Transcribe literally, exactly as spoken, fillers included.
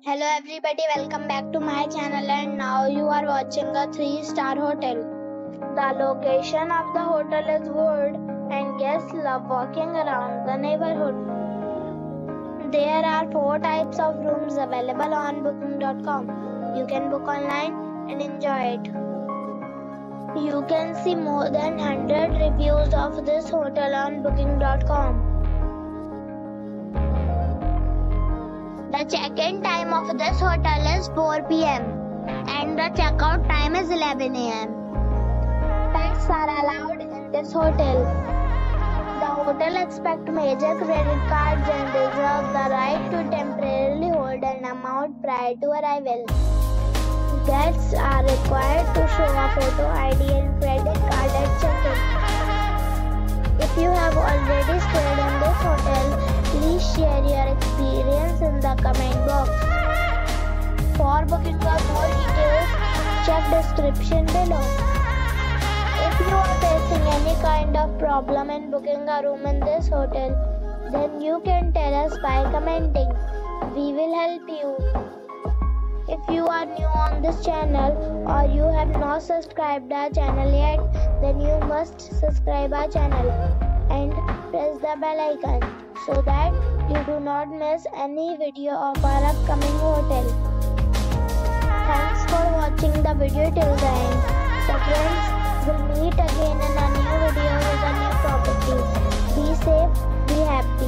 Hello everybody, welcome back to my channel, and now you are watching a three star hotel. The location of the hotel is good and guests love walking around the neighborhood. There are four types of rooms available on booking dot com. You can book online and enjoy it. You can see more than one hundred reviews of this hotel on booking dot com. The check-in time of this hotel is four p m and the check-out time is eleven a m Pets are allowed in this hotel. The hotel accepts major credit cards and reserves the right to temporarily hold an amount prior to arrival. Guests are required to show a photo I D and credit card at check-in. If you have already stayed in this hotel, please share your experience in the comment box. For booking or more details, check description below. If you are facing any kind of problem in booking a room in this hotel, then you can tell us by commenting. We will help you. If you are new on this channel or you have not subscribed our channel yet, then you must subscribe our channel and press the bell icon so that you do not miss any video of our upcoming hotel. Thanks for watching the video till the end. So friends, we'll meet again in a new video with a new property. Be safe, be happy.